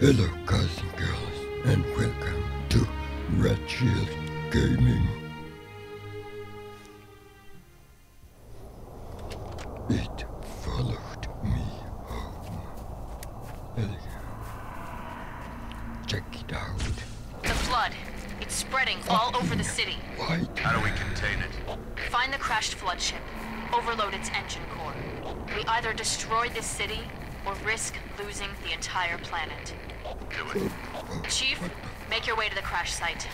Hello guys and girls, and welcome to Red Shield Gaming. It followed me home. Hell yeah. Check it out. The flood. It's spreading all over the city. White. How do we contain it? Find the crashed flood ship. Overload its engine core. We either destroy this city or risk losing the entire planet. Do it. Chief, make your way to the crash site.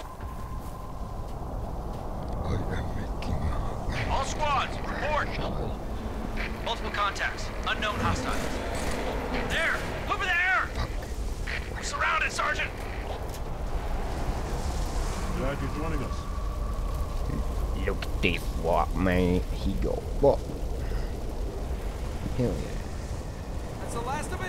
I am making All squads, report! Multiple contacts. Unknown hostiles. There! Over there! We're surrounded, Sergeant! Glad you're joining us. Look at this walk, man. He go walk. Hell yeah. That's the last of it?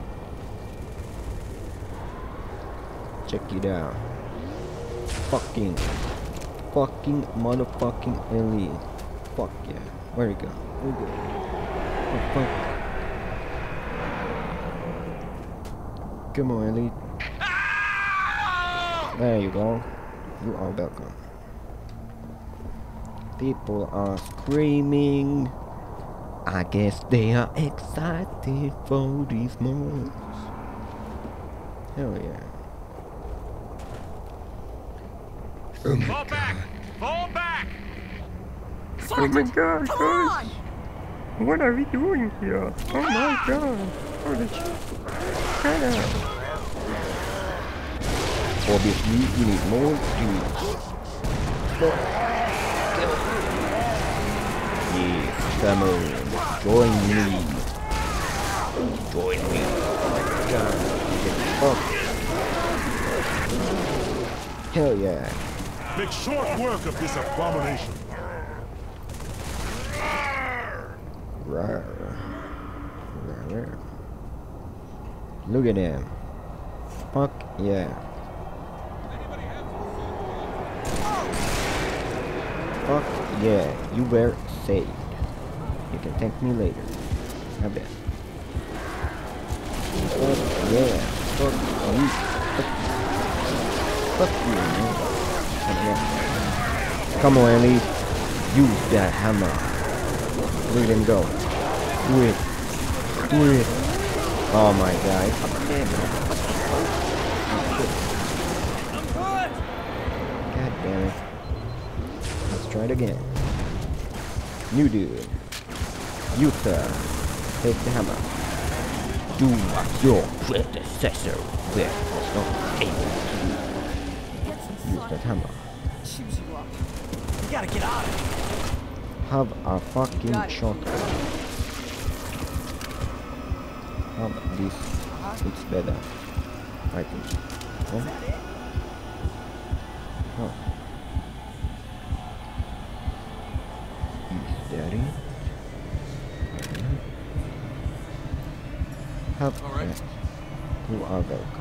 Check it out. Fucking motherfucking elite. Fuck yeah. Where'd it go? Where'd it go? Oh fuck. Come on, elite. There you go. You are welcome. People are screaming. I guess they are excited for these moments. Hell yeah. Fall back! Fall back! Oh my god, guys! What are we doing here? Oh my god! Holy shit! Shut up! Obviously, we need more dudes. Yes, come on. Join me. Join me. Oh my god. Get fucked. Hell yeah. Make short work of this abomination. Rawr. Rawr. Look at him. Fuck yeah. Fuck yeah, you were saved. You can thank me later. I bet. Fuck yeah. Fuck you. Fuck you, man. Come on, Ellie. Use that hammer. Let him go. Do it. Do it. Oh my god. God damn it. Let's try it again. New dude. Utah. Take the hammer. Do what your predecessor was not able to do. Use that hammer. You gotta get out of here. Have a fucking shotgun. How about this? It's better. I think. Oh. Oh. Is that it? Have that. You are welcome.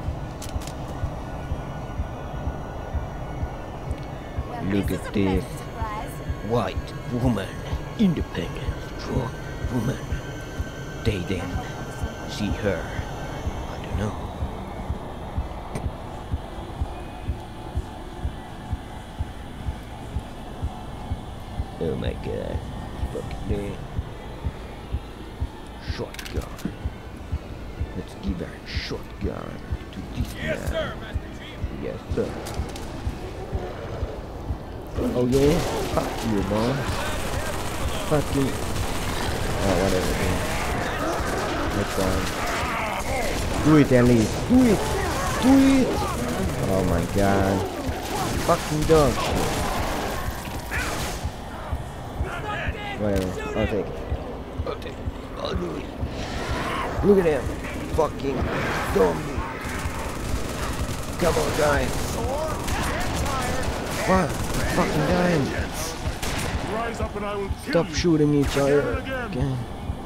Look at this. White woman. Independent, strong woman. They then see her. I don't know. Oh my god. Fucking dead. Shotgun. Let's give a shotgun to this man. Yes, sir, Master Chief. Yes, sir. Oh yeah? Fuck you, man. Fuck you. Oh, whatever, man. That's fine. Do it, Ellie. Do it! Do it! Oh my god. Fucking dog shit. Whatever. I'll take it. I'll take it. I'll do it. Look at him. Fucking zombie. Come on, guys. What? Fucking dying. Rise up and I will kill Stop you. shooting each other. Again.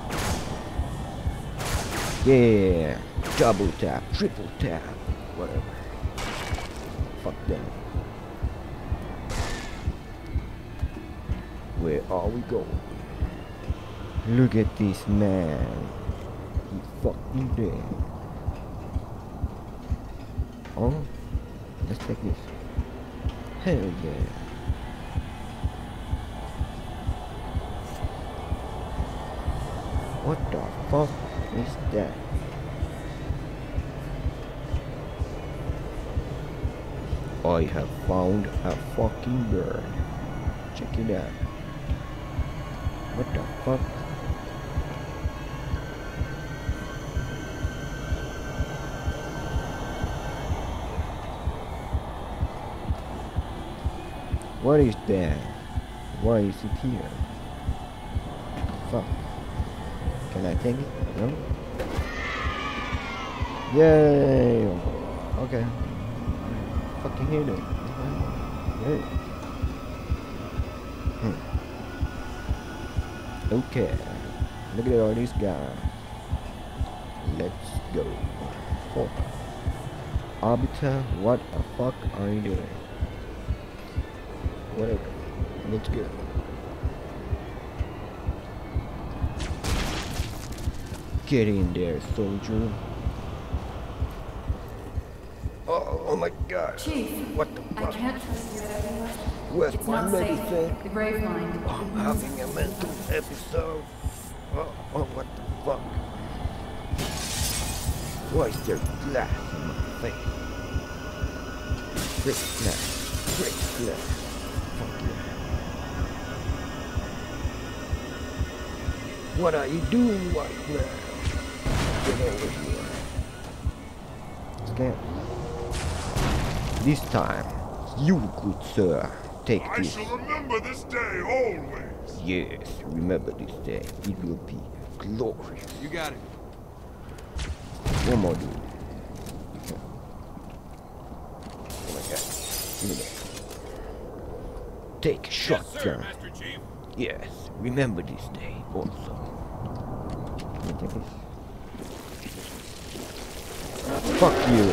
Yeah. Double tap. Triple tap. Whatever. Fuck them. Where are we going? Look at this man. He's fucking dead. Oh, let's take this. Hell yeah. What the fuck is that? I have found a fucking bird. Check it out. What the fuck? What is that? Why is it here? Fuck. Can I take it? No? Yay! Okay. Fucking hate it. Hey. Okay. Look at all these guys. Let's go. Oh. Arbiter, what the fuck are you doing? Whatever. Let's go. Get in there, soldier. Oh my god. Chief, What the I fuck? can't trust you anymore. Where's It's my not safe. medicine? The grave mind. I'm having a mental episode. Oh, what the fuck? Why is there glass in my face? Break glass. Break glass. Fuck yeah. What are you doing right now? Get over here. Scan. This time, you, good sir, take I this. shall remember this day always. Yes, remember this day. It will be glorious. You got it. One more, dude. Oh my god. Give me that. Take a Yes, sir, shotgun. Master Chief. Yes, remember this day also. Let me take this. Fuck you.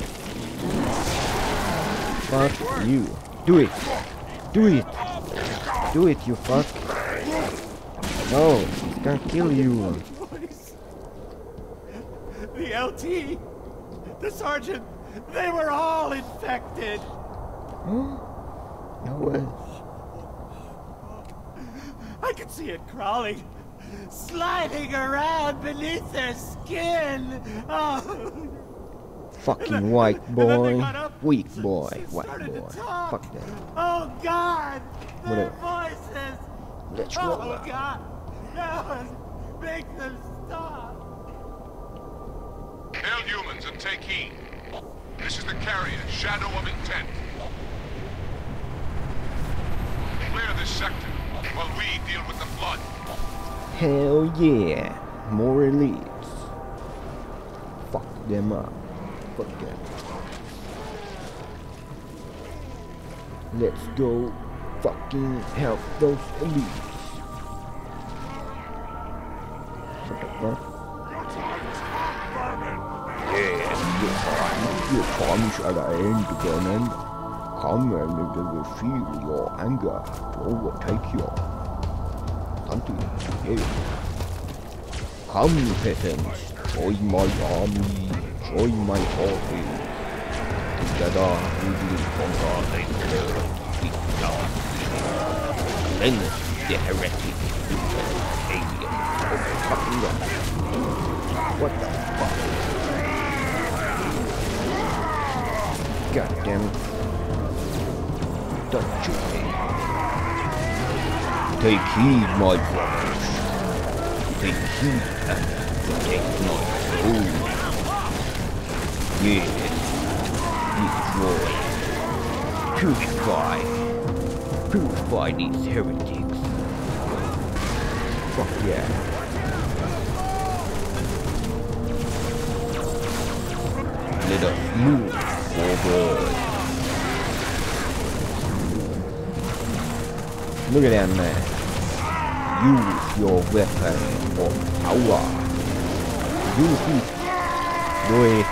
Fuck you. Do it. Do it. Do it, you fuck. No, he's gonna kill you. The LT, the sergeant, they were all infected. Huh? No way. I could see it crawling, sliding around beneath their skin. Oh. Fucking white And then they boy. got up, Weak boy. White started to boy. talk. Fuck that. Oh God, their Whatever. voices. Let's roll Oh out. God, no, make them stop. Hail humans and take heed. This is the carrier, Shadow of Intent. Clear this sector while we deal with the flood. Hell yeah. More elites. Fuck them up. Fuck them. Let's go fucking help those elites. What the fuck? Your times at the end, Vernon. Come and let me feel your anger to overtake you. Something here. Come, peasants, join my army, join my army. Together we will conquer the world. Cleanse the heretic alien. Okay, fucking God. What the fuck? God damn it. Don't you hate? Take heed, my brothers. Take heed and protect my soul. Yes. Destroy. Purify these heretics. Fuck yeah. Let us move forward. Look at that man. Use your weapon of power. Use it. Do it.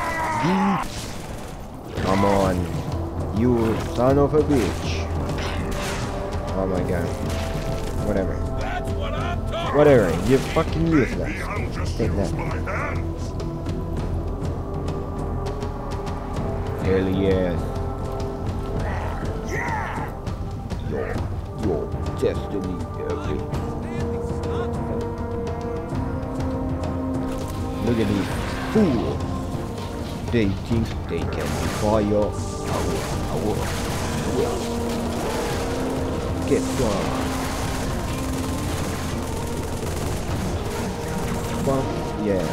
Come on. You son of a bitch. Oh my god. Whatever. That's what I'm talking Whatever. You're fucking useless. Maybe I'll just Take use that. my hands. Hell yes. Your destiny, baby. Look at these fools. They think they can defy your our. Get some. Fuck yeah.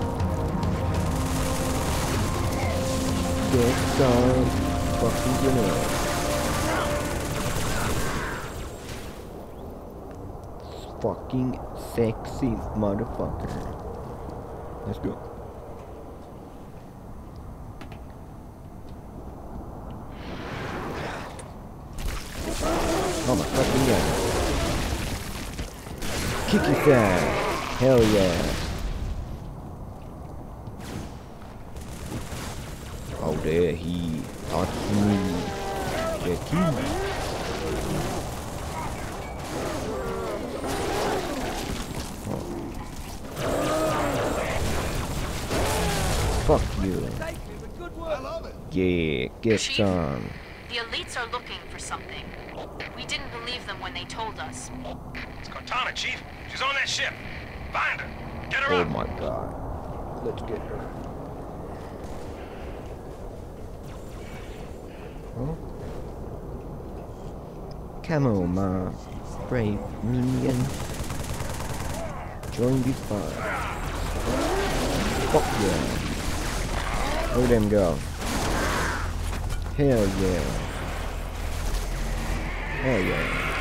Get some fucking grenade. Fucking sexy motherfucker. Let's go. Oh my fucking god. Kick his ass. Hell yeah. Oh there he touched me. The key. Fuck you. Yeah, get Chief? some. The elites are looking for something. We didn't believe them when they told us. It's Cortana, Chief. She's on that ship. Find her. Get her Oh up. my god. Let's get her. Huh? Come on, my brave minion. Join this fight. Fuck yeah. Look at them go. Hell yeah. Hell yeah.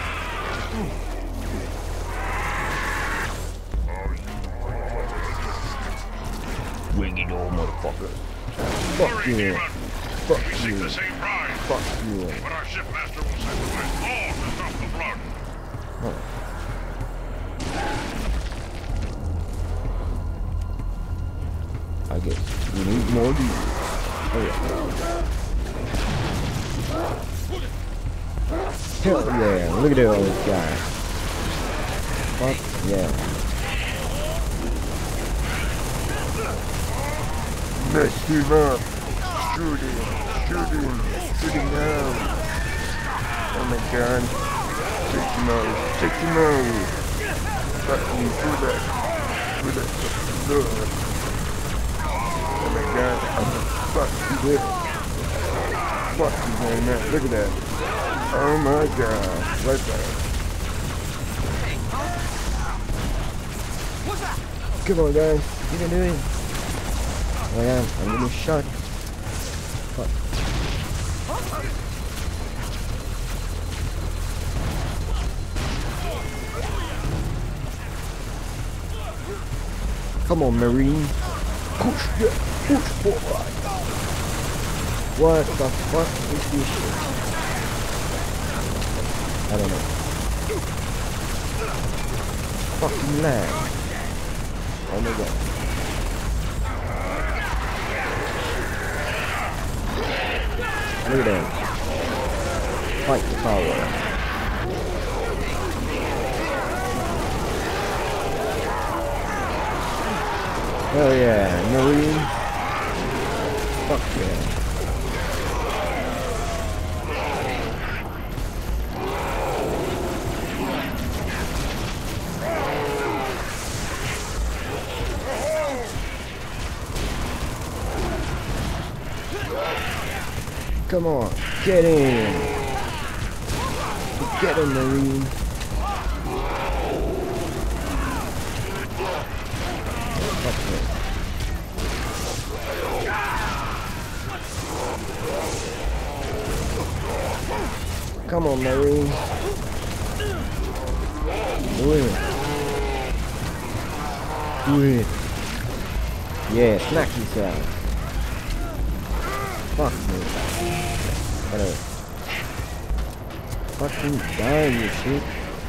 Bring it on, motherfucker. Fuck Sorry, you. Demon. Fuck We seek you. the same prize, Fuck you. but our shipmaster will sacrifice all to stop the blood. Huh. I guess we need more of these. Oh yeah. Hell yeah, look at all this guy. Fuck yeah. Mess him up. Shoot him. Shoot him. Shoot him down. Oh my god. Take him out. Take him out. Fuck him through that. Through that blood. Oh my god. Fuck you there. Fuck you there now. Look at that. Oh my god. Right there. Come on guys, you can do it. Oh yeah, I'm getting shot. Fuck. Come on, Marine. Push, yeah, push forward. What the fuck is this shit? I don't know. Fucking lag. Oh my god. Look at that. Fight the power. Hell yeah, Marine. Fuck yeah. Come on, get in! Get him, Marine! Fuck me. Come on, Marine! Do it! Do it! Yeah, smack yourself! Fuck me. Gotta fucking die, you shit.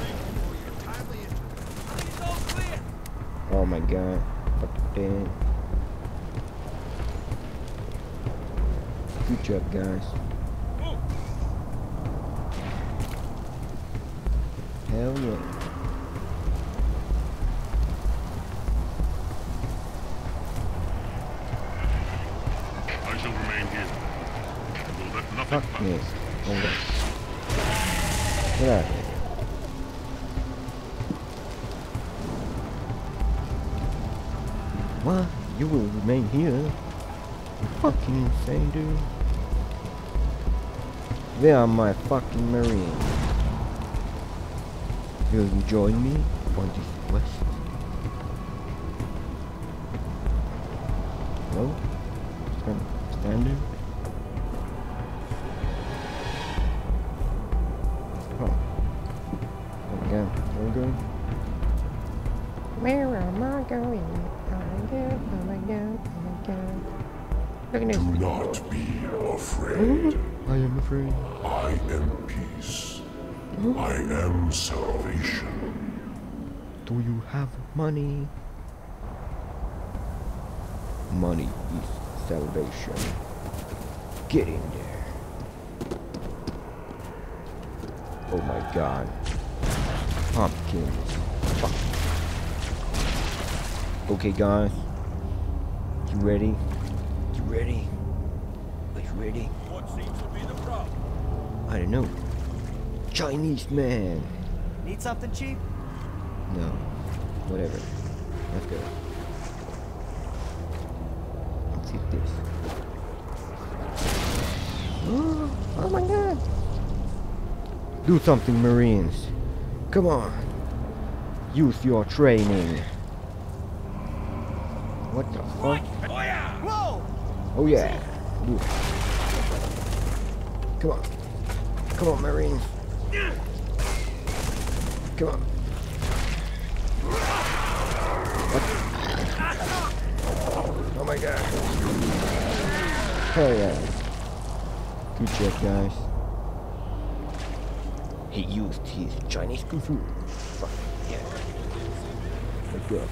Oh my god. Fucking damn. Good job, guys. Hell yeah. I shall remain here. Nothing Fuck much. me. Hold on. Get out of here. What? You will remain here? You fucking insane, dude. Where are my fucking marines? Will you join me on this quest? No? Just gonna stand there? Oh. Oh my god, where are we going? Where am I going? Oh my god, oh my god, oh my god. Look at this. Do not be afraid. I am afraid. I am peace. I am salvation. Do you have money? Money is salvation. Get in there. Oh my god. Pumpkins. Fuck. Okay guys. You ready? You ready? Are you ready? What seems to be the problem? I don't know. Chinese man. Need something cheap? No. Whatever. Let's go. Let's hit this. Oh my god. Do something, Marines. Come on. Use your training. What the fuck? Whoa! Oh yeah. Do it. Come on. Come on, Marines. Come on. What? Oh my god. Hell yeah. Good job, guys. He used his Chinese Kung Fu. Fuck yeah. Let's go.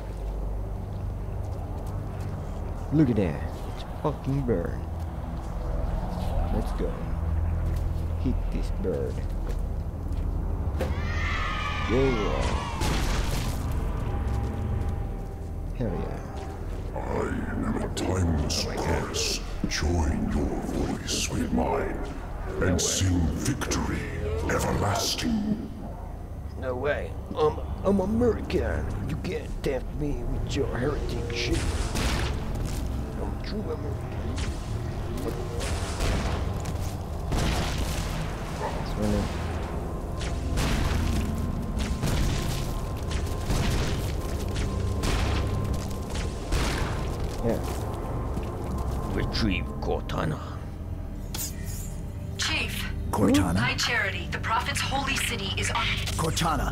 Look at that. It's a fucking bird. Let's go. Hit this bird. Yeah. Hell yeah. I am a timeless chorus. Join your voice with mine and sing victory everlasting. No way. I'm American. You can't tempt me with your heretic shit. I'm a true American. It's running. Yeah. Retrieve Cortana. Chief. Cortana? High Charity, the Prophet's holy city is on... Cortana.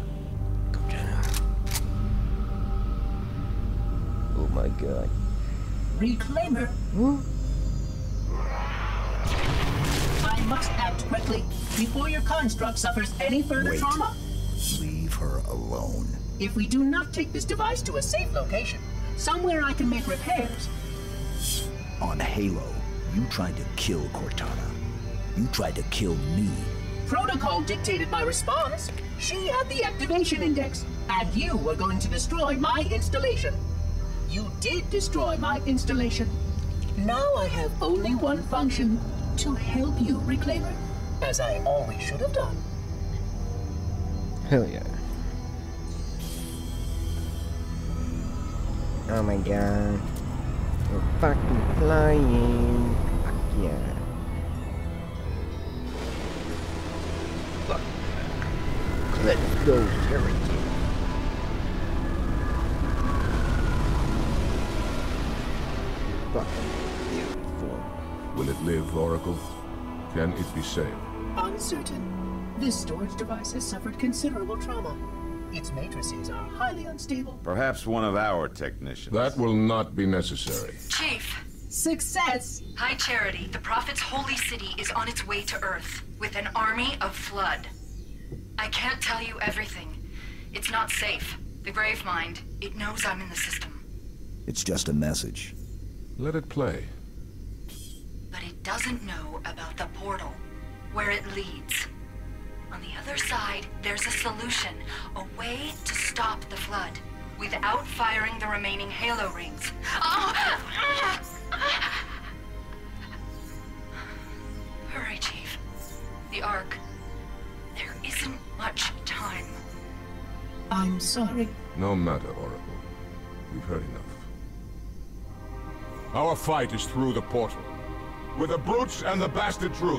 Oh my god. Reclaimer. I must act quickly before your construct suffers any further Wait. trauma. Leave her alone. If we do not take this device to a safe location, somewhere I can make repairs. On Halo, you tried to kill Cortana. You tried to kill me. Protocol dictated my response. She had the activation index, and you were going to destroy my installation. You did destroy my installation. Now I have only one function, to help you, Reclaimer, as I always should have done. Hell yeah. Oh my god. We're fucking flying. Fuck yeah. Fuck. Let's go, Terry. Fucking beautiful. Will it live, Oracle? Can it be saved? Uncertain. This storage device has suffered considerable trauma. Its matrices are highly unstable. Perhaps one of our technicians. That will not be necessary. Chief. Success! High Charity, the Prophet's holy city is on its way to Earth, with an army of Flood. I can't tell you everything. It's not safe. The Gravemind, it knows I'm in the system. It's just a message. Let it play. But it doesn't know about the portal, where it leads. On the other side, there's a solution, a way to stop the Flood, without firing the remaining Halo rings. Oh! Hurry. sorry. No matter, Oracle. We've heard enough. Our fight is through the portal. With the brutes and the bastard truth.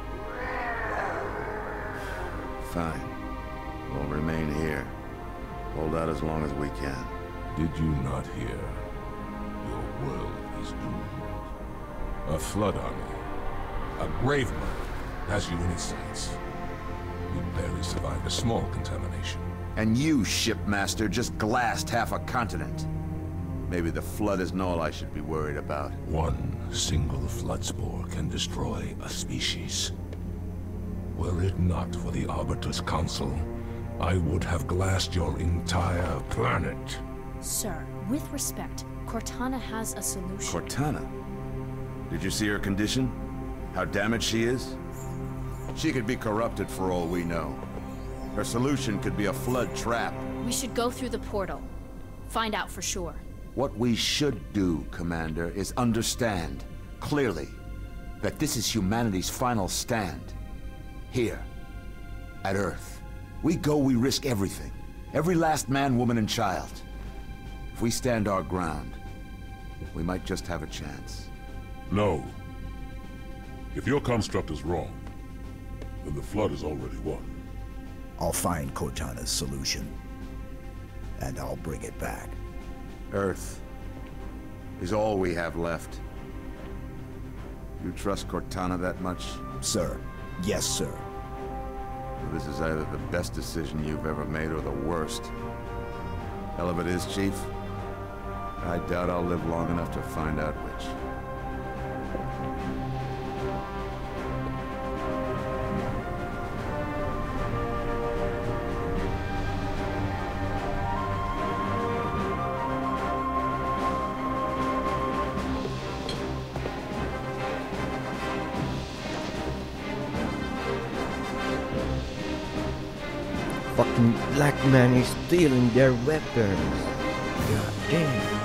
Fine. We'll remain here. Hold out as long as we can. Did you not hear? Your world is doomed. A flood army, a grave mother, has you in its sights. We barely survived a small contamination. And you, shipmaster, just glassed half a continent. Maybe the flood isn't all I should be worried about. One single flood spore can destroy a species. Were it not for the Arbiter's Council, I would have glassed your entire planet. Sir, with respect, Cortana has a solution. Cortana? Did you see her condition? How damaged she is? She could be corrupted for all we know. Her solution could be a flood trap. We should go through the portal. Find out for sure. What we should do, Commander, is understand, clearly, that this is humanity's final stand. Here, at Earth. We go, we risk everything. Every last man, woman, and child. If we stand our ground, we might just have a chance. No. If your construct is wrong, then the flood is already won. I'll find Cortana's solution, and I'll bring it back. Earth is all we have left. You trust Cortana that much? Sir. Yes, sir. This is either the best decision you've ever made or the worst. Hell of it is, Chief. I doubt I'll live long enough to find out which. Fucking black man is stealing their weapons. God damn.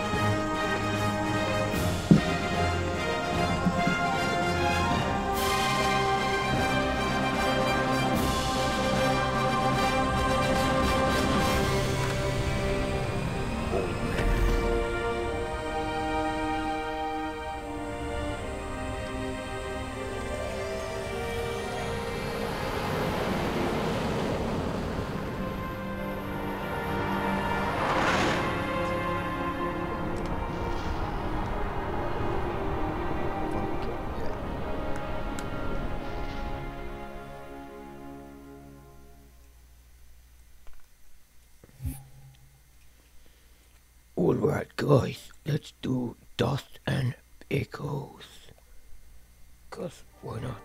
Alright guys, let's do Dust and Echoes. Cause why not?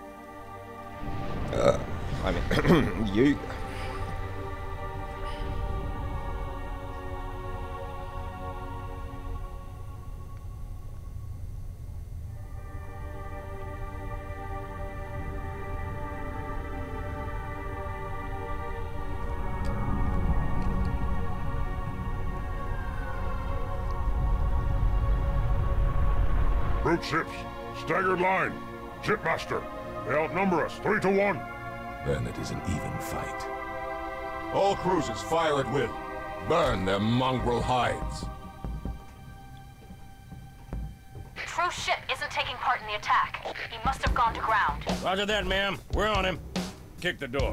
I mean, yeah. Brute ships, staggered line. Shipmaster, they outnumber us 3-1. Then it is an even fight. All cruisers, fire at will. Burn their mongrel hides. True ship isn't taking part in the attack. He must have gone to ground. Roger that, ma'am. We're on him. Kick the door.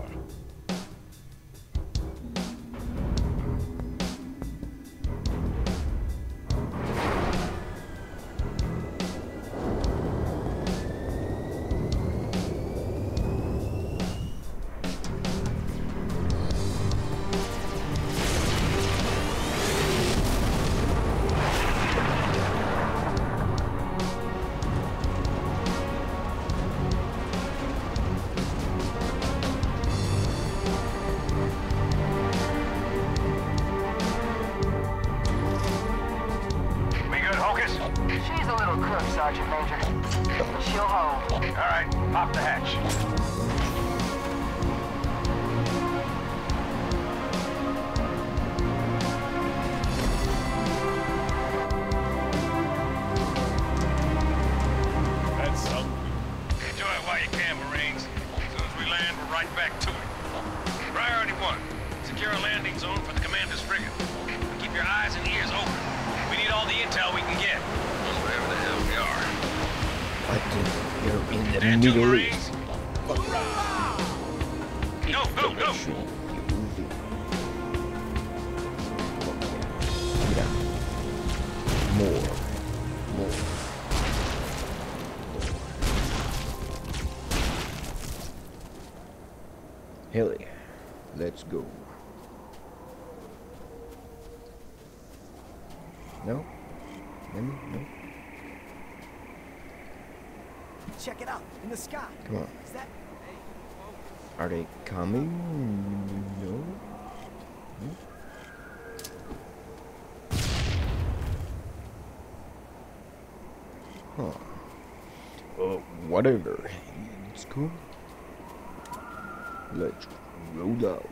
She's a little crook, Sergeant Major. She'll hold. All right, pop the hatch. That's something. Enjoy it while you can, Marines. As soon as we land, we're right back to it. Priority 1, secure a landing zone for Middle East. Go, go, go! Yeah. More. Heli, let's go. No? Maybe? No? Check it out, in the sky. Come on. Is that... Are they coming? No? Huh. Whatever. It's cool. Let's roll out.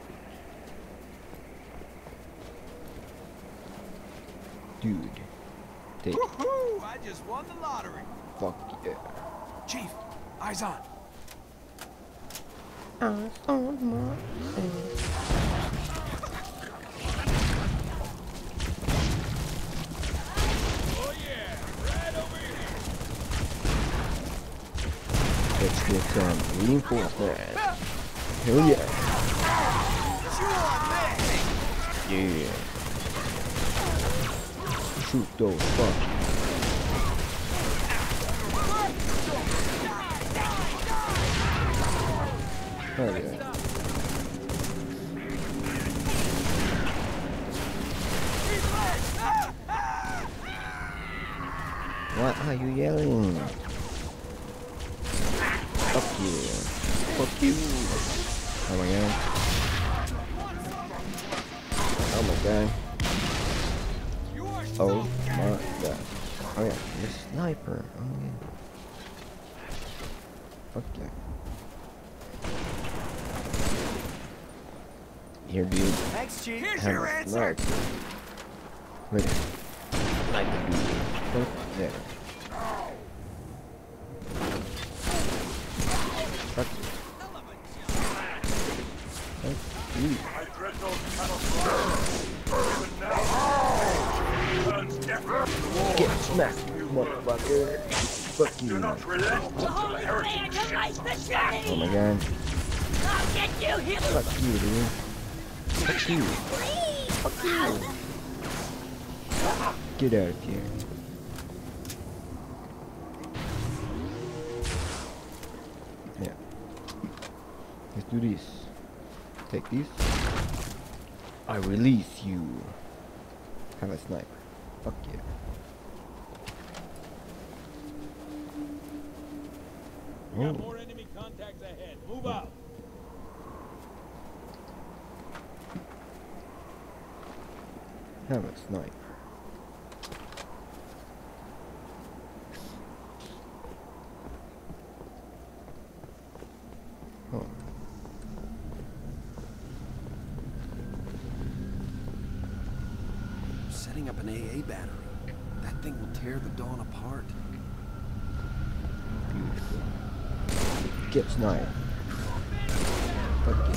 Dude. Take. Woohoo! I just won the lottery. Fuck yeah. Chief, eyes on. Eyes on my Let's get some reinforcement. Hell yeah. Yeah. Shoot those fuck. Hell yeah. Why are you yelling? Fuck you. Fuck you. Oh my god. Oh my god. Oh my god. Oh yeah, the sniper. Oh yeah. Fuck yeah. Here, dude. Thanks, Chief. Here's Have your a answer. sniper. Wait. Sniper, dude. Fuck yeah. Fuck you. Fuck you. Get smacked, motherfucker. Fuck you. Oh my god. Fuck you, dude. Fuck you. Fuck you. Get out of here. Yeah. Let's do this. Take this. I release you. Have a sniper. Fuck yeah. We got more enemy contacts ahead. Move out. Have a sniper. Oh. Setting up an AA battery. That thing will tear the Dawn apart. Beautiful. Get sniped. Fuck you.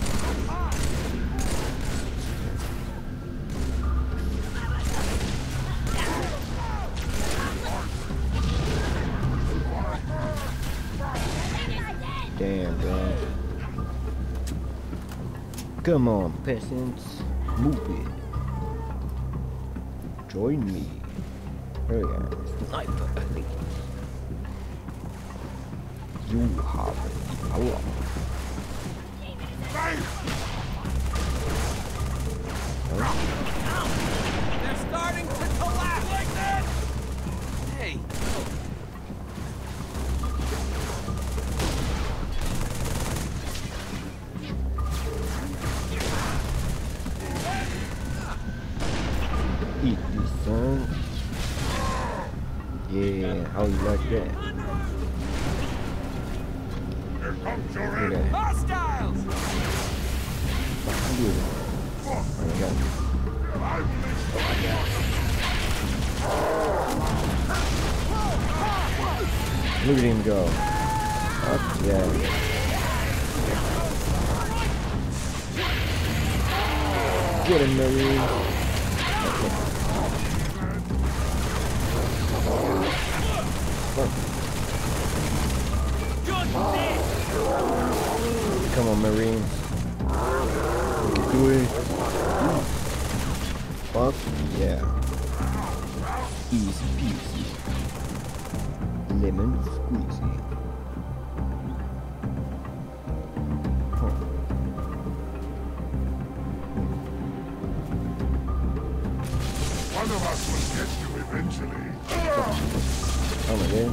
Damn, bro. Come on, peasants. Move it. Join me. Oh yeah, sniper elite. You have it. Power. They're starting to collapse like that. Hey. Eat this, son. Yeah, how you like that? Here comes your Look end. at that. Hostiles. Fucking beautiful. Oh my god. Look at him go. Fuck yeah. Get him, Marine. Fuck. on, Marines. We can do it. Fuck yeah. Easy peasy. Lemon squeezy. One of us will get you eventually. Come again.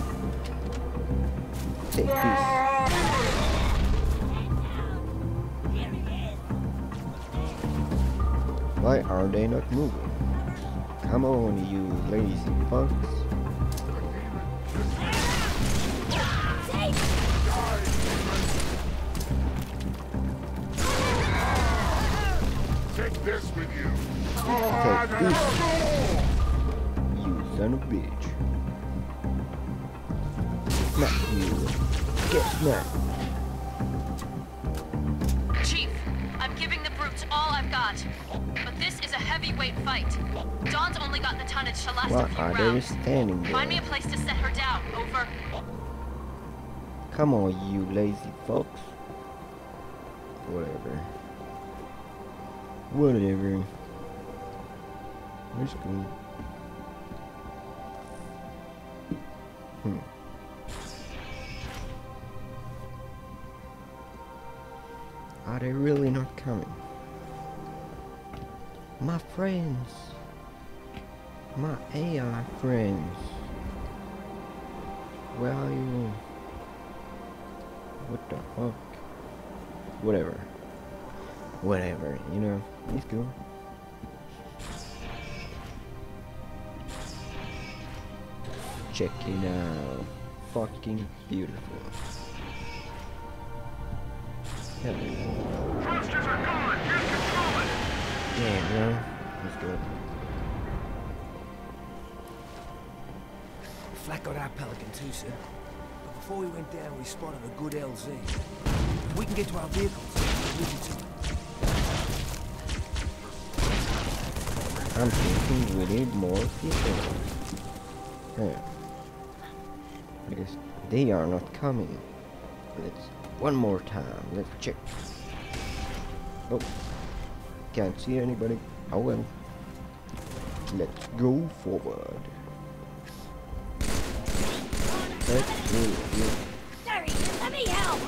Take this. Why are they not moving? Come on, you lazy fucks. Take this with you. Take this. You son of a bitch. Smack you. Get smacked. Chief, I'm giving the brutes all I've got. But this is a heavyweight fight. Dawn's only got the tonnage to last a What few are they rounds. standing there? Find me a place to set her down. Over. Come on, you lazy fucks. Whatever. Whatever. It's cool. Are they really not coming? My friends. My AI friends. Where are you? What the fuck? Whatever. Whatever, you know, it's cool. Check it out. Fucking beautiful. Thrusters are gone. Here's control it. Yeah, bro. Let's go. Flak got our Pelican too, sir. But before we went down, we spotted a good LZ. If we can get to our vehicles, we'll be too. I'm thinking we need more people. Yeah. Because they are not coming. Let's one more time. Let's check. Oh, can't see anybody. Oh well. Let's go forward. Let's do it. Sorry, let me help.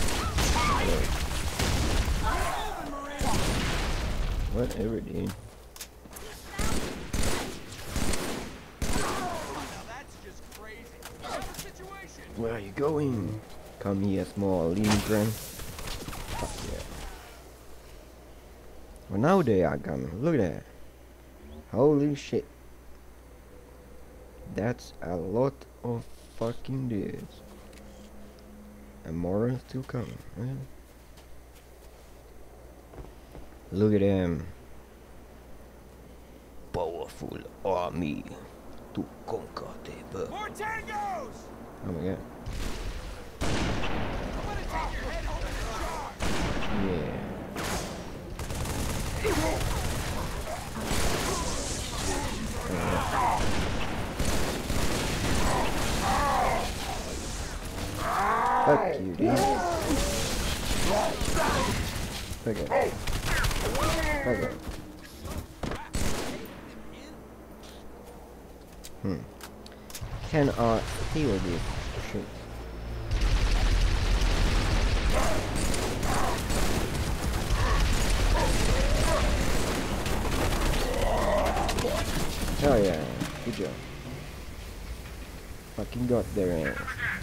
Whatever, dude. Where are you going? Come here, small immigrant. Fuck yeah. Well, now they are coming. Look at that. Holy shit. That's a lot of fucking dudes. And more are still coming. Man. Look at them. Powerful army to conquer the world. More tangos! Oh my god. Yeah. Fuck you, dude. Okay. Okay. Can I steal this shit? Oh yeah, good job. Fucking got their ass.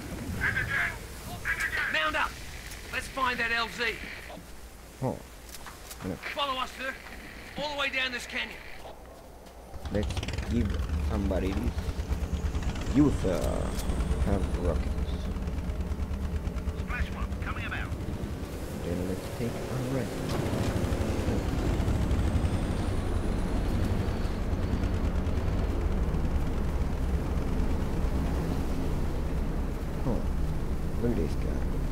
Mount up. Let's find that LZ. Oh. No. Follow us, sir. All the way down this canyon. Let's give somebody this. Youth have rockets. Splash one coming about. Then let's take a rest. Oh, look at this guy.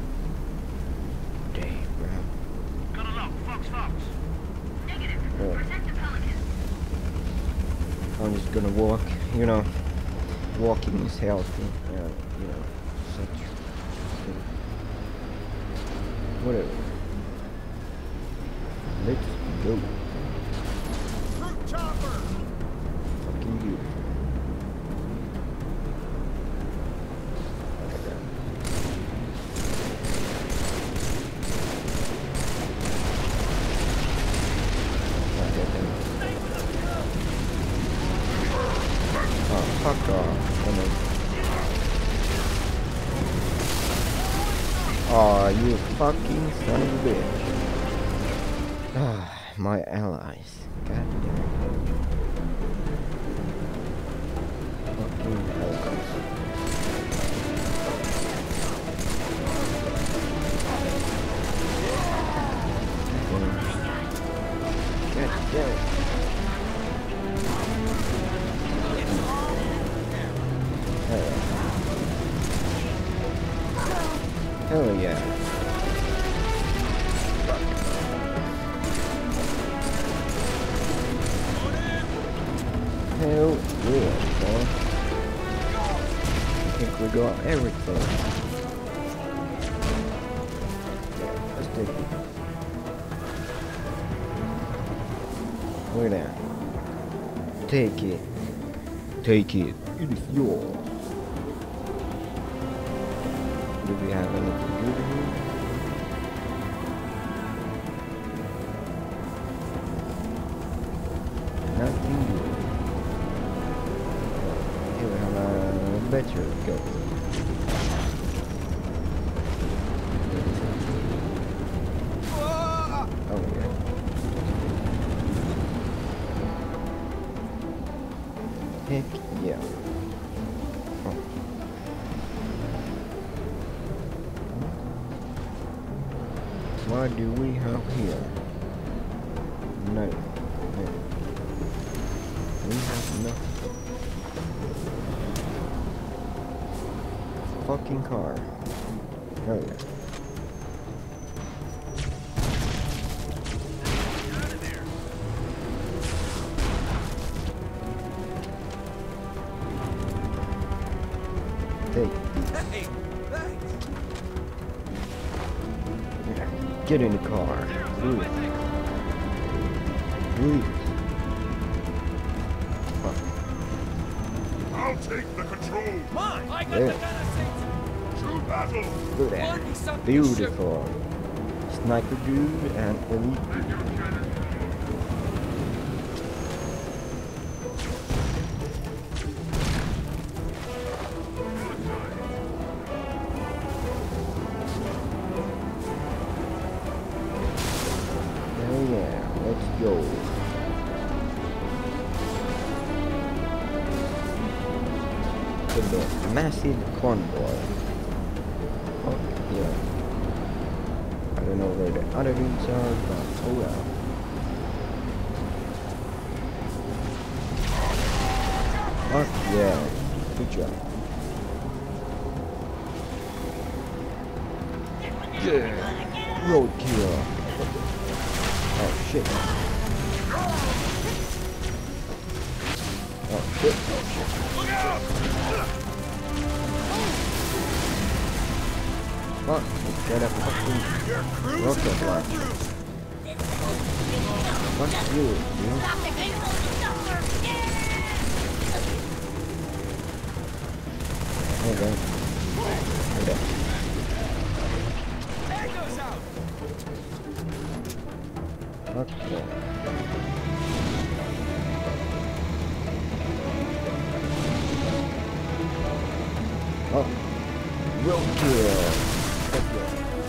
Damn, bro. Got a lock. Fox. Negative. Oh. Protect the Pelican. I'm just gonna walk, you know. Walking is healthy, you know, such thing. Whatever. Let's go. Fruit chopper. Fucking you. Oh, fuck off. Oh, you fucking son of a bitch. Ah, my allies. God damn it. Fucking allies. God damn it. Hell yeah. Hell yeah, boy. I think we got everything. Yeah, let's take it. Look at that. Take it. Take it. It is yours. Do we have anything good here? Nothing good. Here we have a better go. Oh yeah. Heck yeah. Oh. What do we have here? No. We have nothing. Fucking car. Oh yeah. Take these. Hey, thanks. Get in the car. Please. Please. Fuck. I'll take the control. Mine. I got Yeah. the benefits. To battle. Look at that. Beautiful. Sniper dude and elite dude. Oh yeah, let's go. To the massive convoy. Oh yeah. I don't know where the other dudes are, but oh well. Fuck yeah. Good job. Yeah. Roadkill. Oh shit. Oh shit. Look out! Fuck, get a fucking rocket launcher. Fuck you, dude. Okay. Okay. There goes out. Fuck yeah. Oh. Roadkill. Fuck yeah.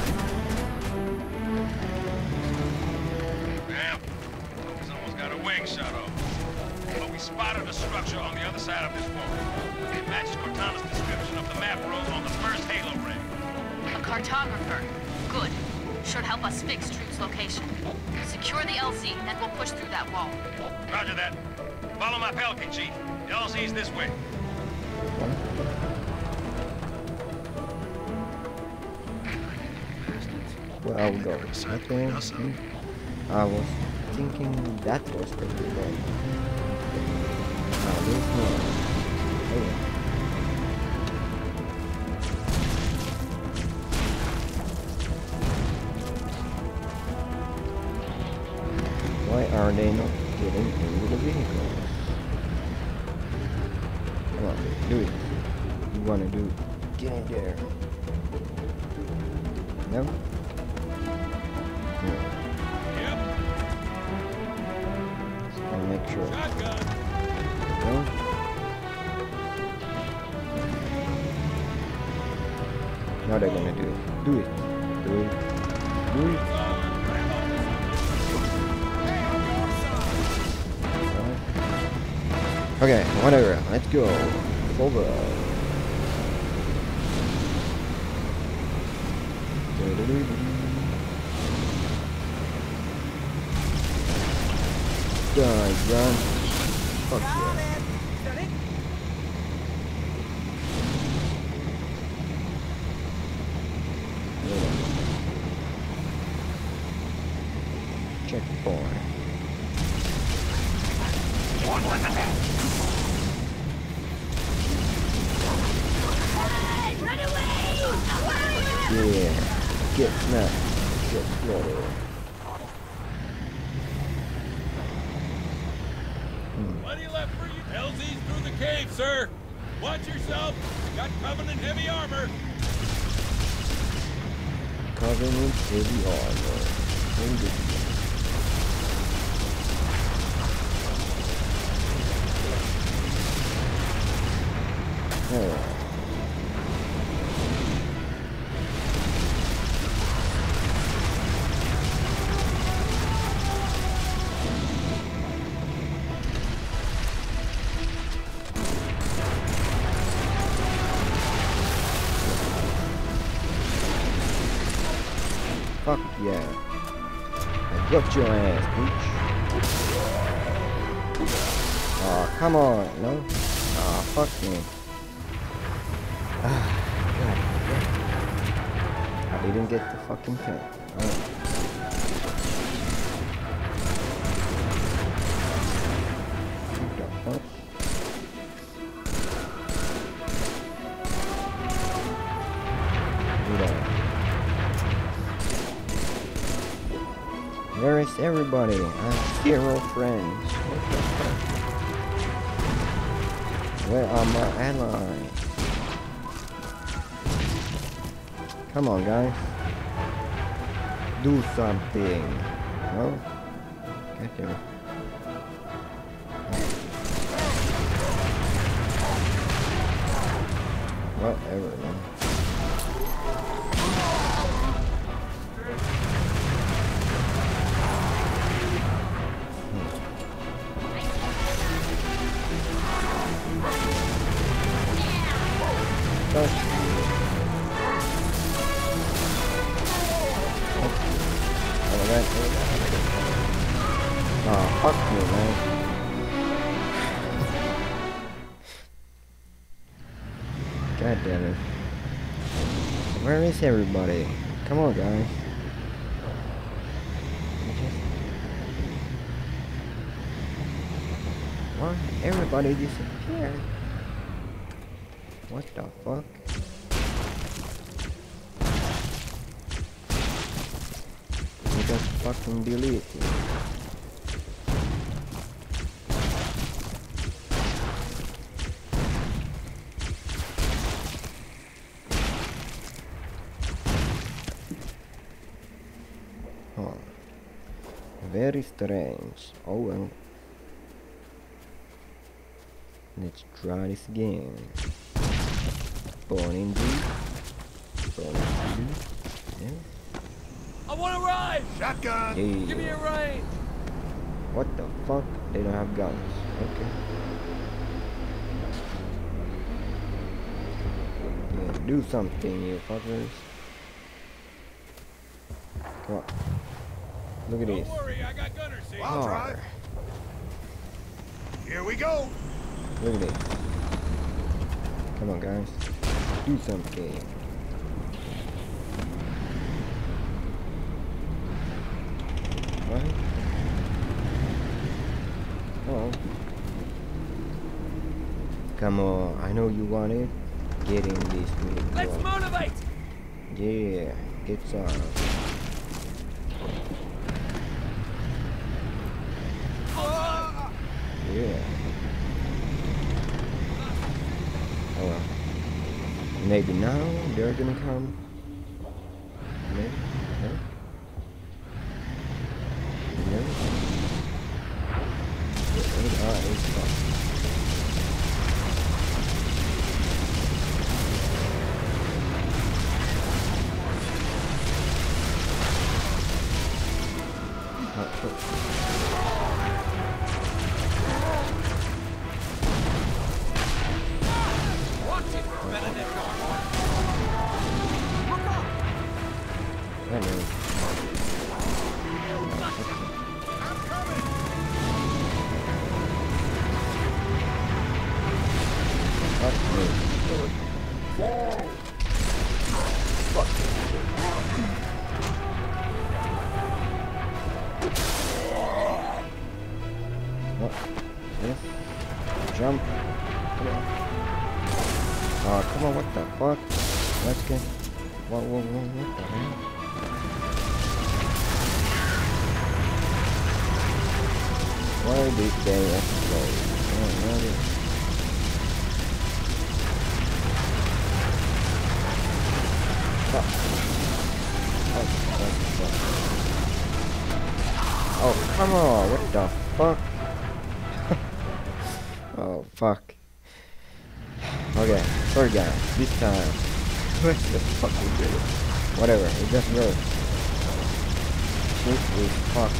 Damn. He's almost got a wing shot off. But we spotted a structure on the other side of this wall. It matches Cortana's description of the map road on the first Halo ring. A cartographer. Good. Should help us fix Troop's location. Secure the LZ, and we'll push through that wall. Roger that. Follow my Pelican, Chief. The LZ's this way. Well, I'll go. I was thinking that was the way. There's no. Oh, yeah. they not getting into the vehicle? Come on, do it. You wanna do it? Get in there. No? No. Yep. Just wanna make sure. Shotgun. No? Now they're gonna do it. Do it. Do it. Do it. Okay, whatever. Let's go. Forward. Die, run. Fuck yeah. Checkpoint. Run away! Yeah. Get snapped. Get slaughtered. Plenty left for you. LZ's through the cave, sir. Watch yourself. Got Covenant heavy armor. Covenant heavy armor. Alright. Fuck yeah. I got your ass, bitch. Oh, come on, no? Oh, fuck me. God damn. I didn't get the fucking thing. Oh. What the fuck? Where is everybody? I have 0 friends. What the fuck? Where are my allies? Come on, guys. Do something. No? Get there. Whatever, man. Oh, fuck me, man. God damn it. Where is everybody? Come on, guys. Why? Everybody disappeared. What the fuck? You just fucking delete it. Oh. Very strange. Oh well. Let's try this again. Born in deep. Born in deep. Yeah. I want to ride! Shotgun! Yeah. Give me a range! What the fuck? They don't have guns. Okay. Yeah, do something, you fuckers. Come on. Look at this. Don't worry, I got gunner seat. I'll try. Here we go! Look at this. Come on, guys. Do something. What? Oh. Come on, I know you want it. Get in this way. Let's motivate! Yeah, get some. Yeah. Oh well. Maybe now they're gonna come. Maybe. No? No? 8 o'clock. Jump. Come on. Oh, come on, what the fuck? Let's get... Whoa, what the hell? Why did they explode? Oh, no, fuck. Oh, come on, what the fuck? Oh, fuck. Okay, sorry guys, this time. What the fuck we did it? Whatever, it just worked. This is fucked.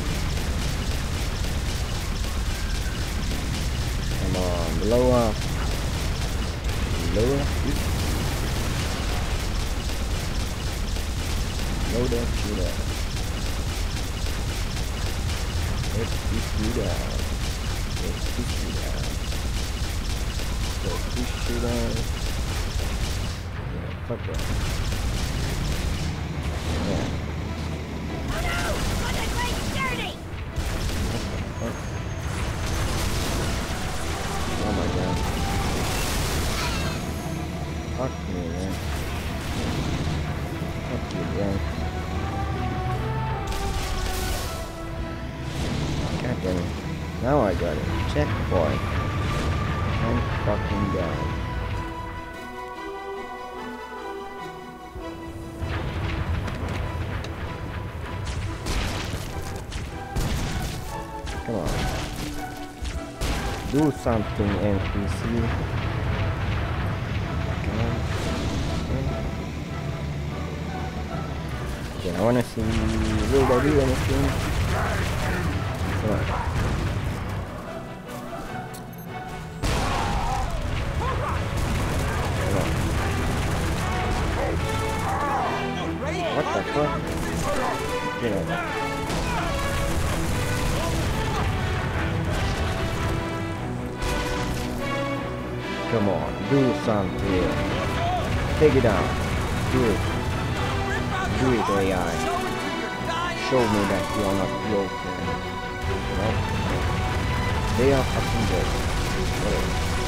Come on, blow up. Blow up. Blow that shit up. Let's just do that. Let's just do that. Let's just do that. Yeah, fuck that. Yeah. Oh no! What a great dirty! What? Oh my god. Fuck me, man. Fuck you, man. God damn it. Now I got it. Checkpoint. Thank fucking god. Come on. Do something, NPC. Come on. Okay, I wanna see. Will they do anything? Come on. What the fuck? Get out. Come on, do something. Take it out. Do it. Do it, AI. Show me that you are not broken. You know? They are fucking dead. Whatever.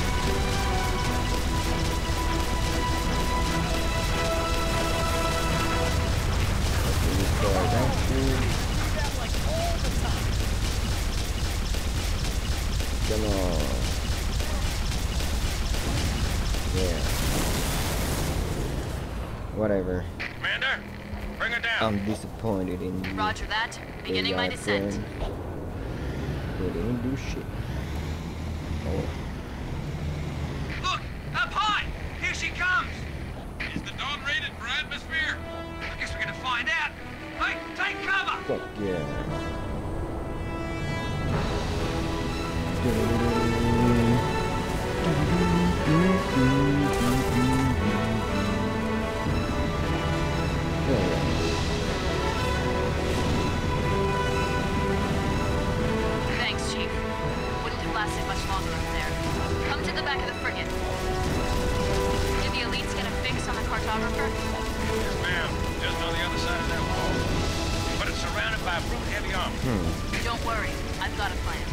Come on. Yeah. Whatever. Commander, bring her down. I'm disappointed in you. Roger that. Beginning my descent. They didn't do shit. Oh. Look, up high. Here she comes. Is the Dawn rated for atmosphere? I guess we're gonna find out. Hey, take cover. Fuck yeah. Thanks, Chief. Wouldn't have lasted much longer up there. Come to the back of the frigate. Did the elites get a fix on the cartographer? Yes, ma'am. Just on the other side of that wall. But it's surrounded by a brute heavy army. Don't worry. I've got a plan.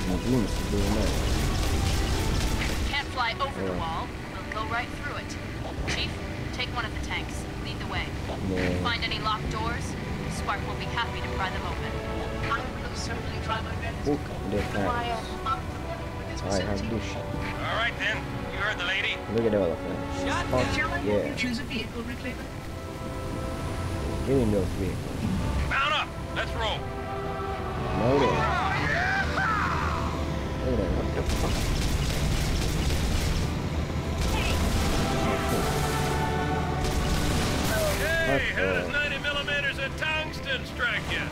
Can't fly over the wall. We'll go right through it. Chief, take one of the tanks. Lead the way. Find any locked doors? Spark will be happy to pry them open. I will certainly try my best. Book the tanks. I have this shit. All right then. You heard the lady. Look at all of them. Fuck yeah. Choose a vehicle, reclaimer. Get in those vehicles. Mount up. Let's roll. No way. Look at that. What the fuck? Hey, how does 90mm of tungsten strike you?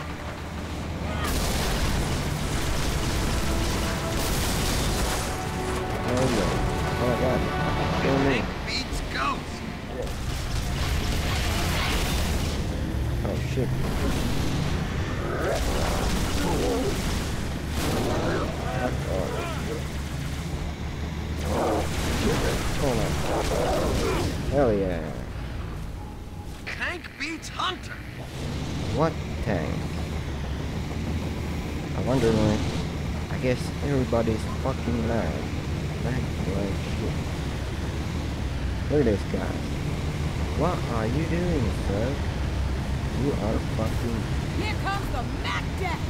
Oh no. Oh my god. Kill me. Beats ghost. Oh shit. Oh my. Hell yeah. Tank beats Hunter. What tank? I wonder why. I guess everybody's fucking mad. Like shit. Look at this guy. What are you doing, sir? You are fucking... Here comes the Mac Death!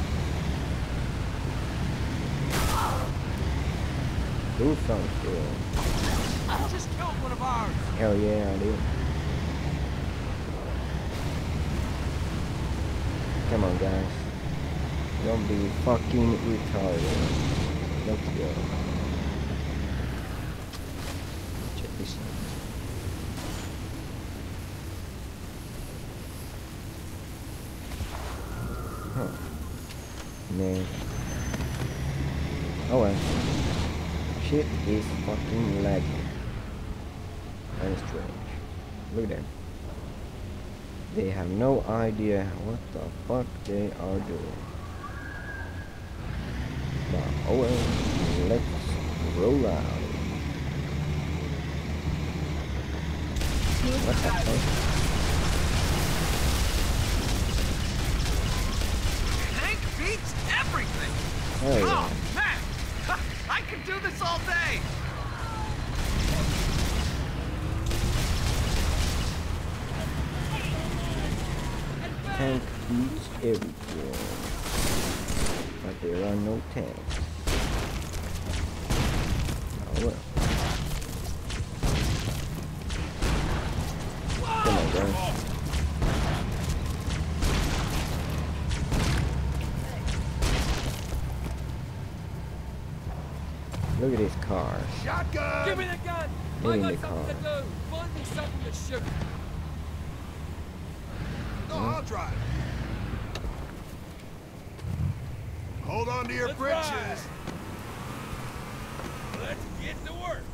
Do something. I just killed one of ours. Hell yeah, I do. Come on, guys. Don't be fucking retarded. Let's go. Check this out. Huh. Man. Oh well. Shit is fucking lagging. And strange. Look at them. They have no idea what the fuck they are doing. But oh well, let's roll out. What the fuck? Tank beats everything. Oh yeah. Oh man, I could do this all day. Tank beats everything. But there are no tanks. Oh well. Come on, guys. Look at this car. Shotgun! Give me the gun! Get I in got the something car. to do! Find me something to shoot! No, I'll drive. Hold on to your Let's britches. ride. Let's get to work.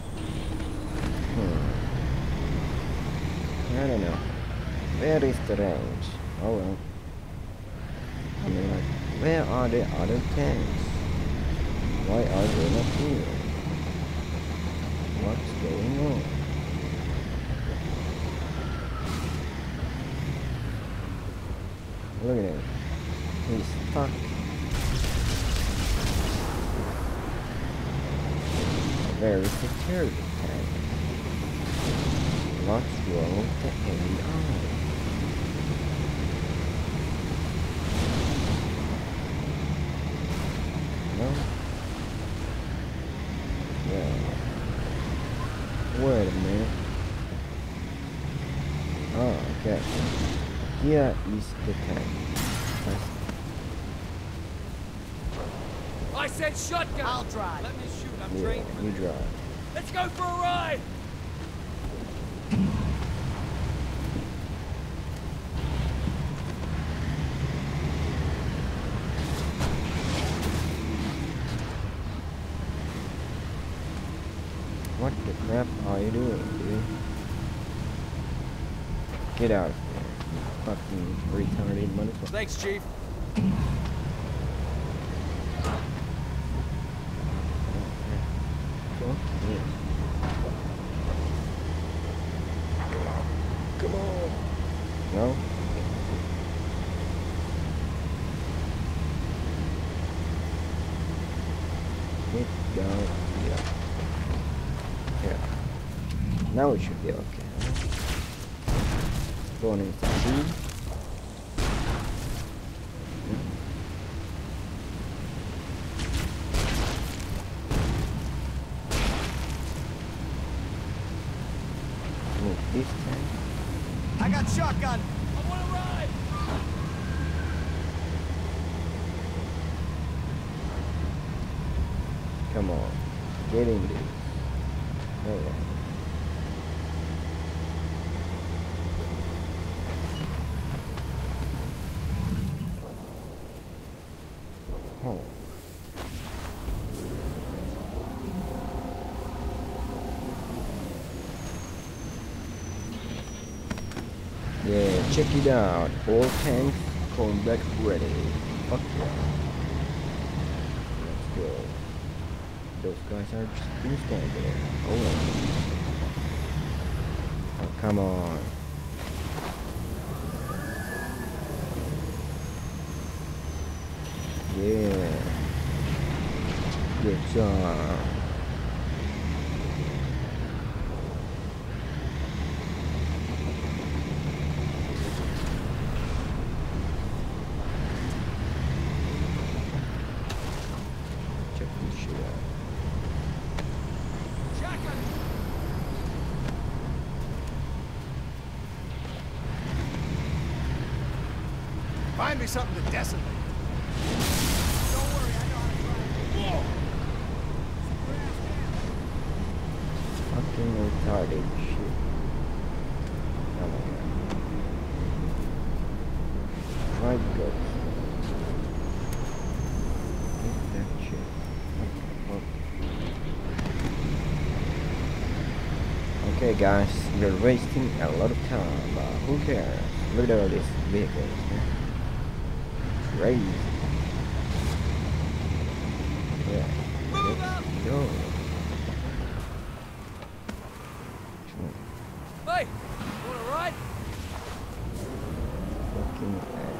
I don't know. Where is the range? Oh well. I mean, like, where are the other tanks? Why are they not here? What's going on? Look at him. He's stuck. Where is the security tank? What's wrong with the AI? No? Yeah. Wait a minute. Oh, okay. Here is the tank. I said shotgun! I'll drive. Let me shoot, I'm Yeah, trained. you drive. Let's go for a ride! What the crap are you doing, dude? Get out of here, you fucking retarded motherfucker. Thanks, Chief. Fuck this. Come on. No? Get down here. Yeah. Now it should be okay. Going into two. I got shotgun. I want to ride. Come on, get in there. Alright. Oh. Yeah, check it out. All tanks combat ready. Fuck yeah. Let's go. Those guys are just being standing. Oh, come on. Yeah. Good job. Check this shit out. Find me something to decimate. Fucking retarded shit. Oh my god. Right go. Hit that shit. Okay guys, you're wasting a lot of time, but who cares? Look at all these vehicles, man. Crazy. Yeah. Let's go. Hey, want to ride? Fucking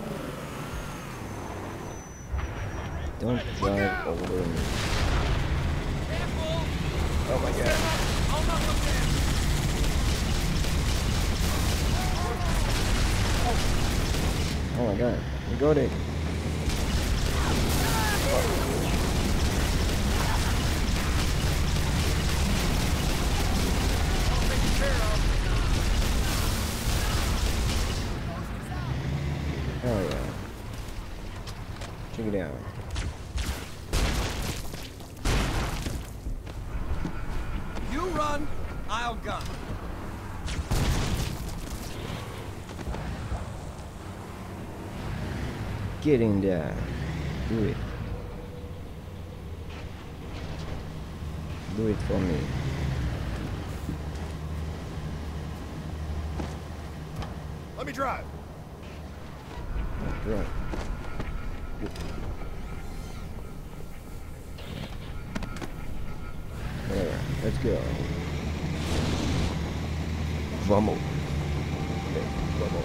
don't drive over me. Oh my god. Oh my god. We got it. Oh yeah. Check it out. You run, I'll gun. Get in there. Do it. Do it for me. Let me drive. Right. There, let's go. Vamos. Okay, vamos.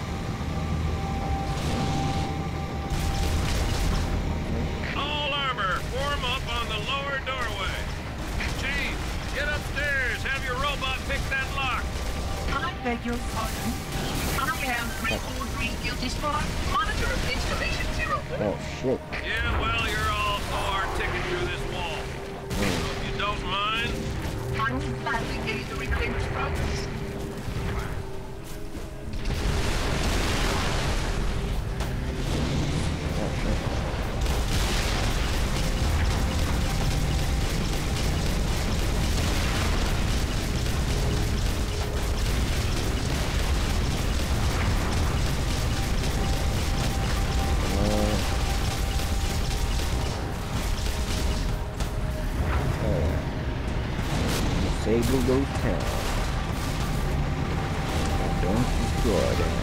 All armor, form up on the lower doorway. Chief, get upstairs. Have your robot pick that lock. I beg your pardon. I am 343 Guilty Spot, monitor of installation 04. Oh shit. Yeah, well, you're also our ticket through this wall. So if you don't mind. I will gladly give you the reclaimer's progress. Disable those towns. Don't destroy them.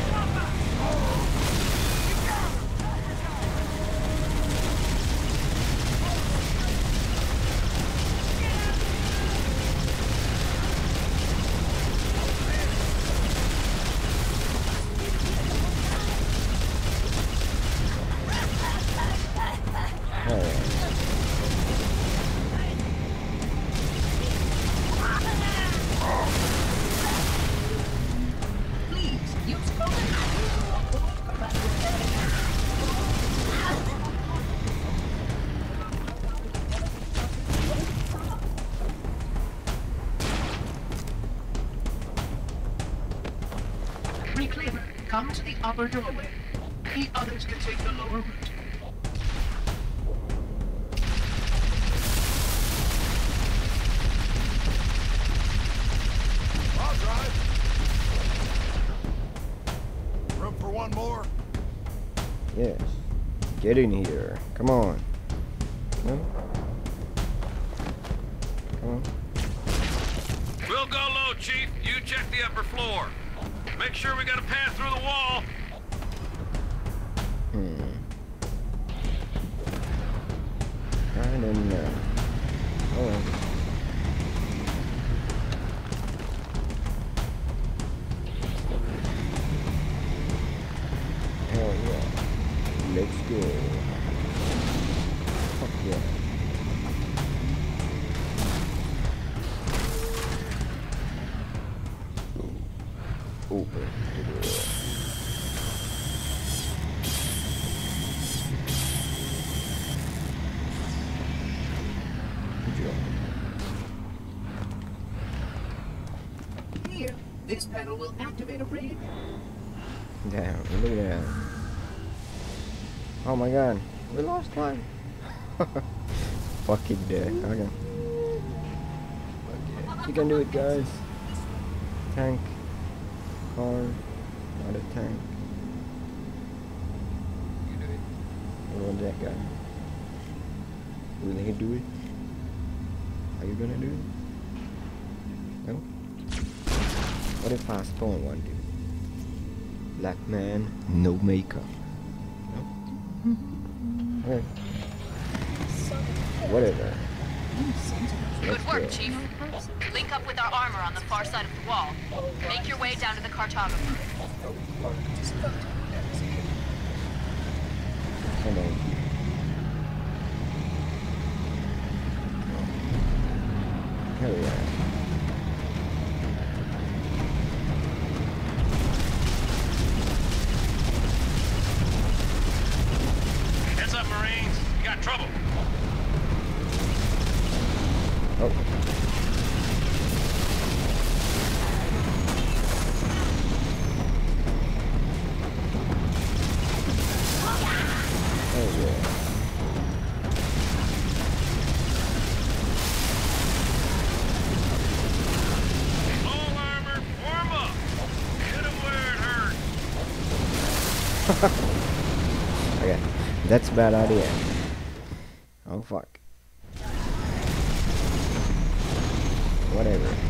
Reclaimer, come to the upper doorway. The others can take the lower route. I'll drive. Room for one more? Yes. Get in here. Come on. No? Come on. We'll go low, Chief. You check the upper floor. Make sure we got a path through the wall. I don't know. Oh. Hell yeah. Let's go. Fuck yeah. Open the door. Here, this panel will activate a raid. Damn, look at that. Oh my god, we lost one. Fucking dead. Okay. You can do it, guys. Tank. Car. Not a tank. What about that guy? Will he do it? Are you gonna do it? No? What if I spawn one dude? Black man, no makeup. No? Okay. Whatever. Good work, Chief. Link up with our armor on the far side of the wall. Make your way down to the cartographer. Hold on. Hell yeah. Heads up, Marines. You got trouble. Oh. Oh yeah. All armor, form up. Hit him where it hurts. Okay. That's a bad idea. Oh fuck. Whatever.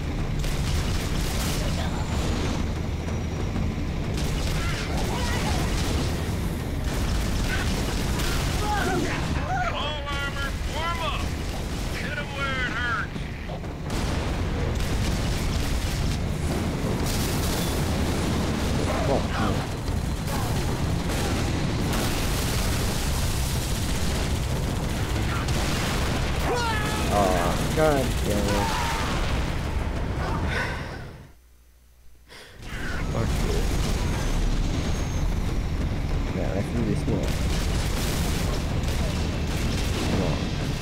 All armor, form up. Hit him where it hurts. Fuck you. Oh, god damn it. Fuck it. Yeah, let's do this one. Come on.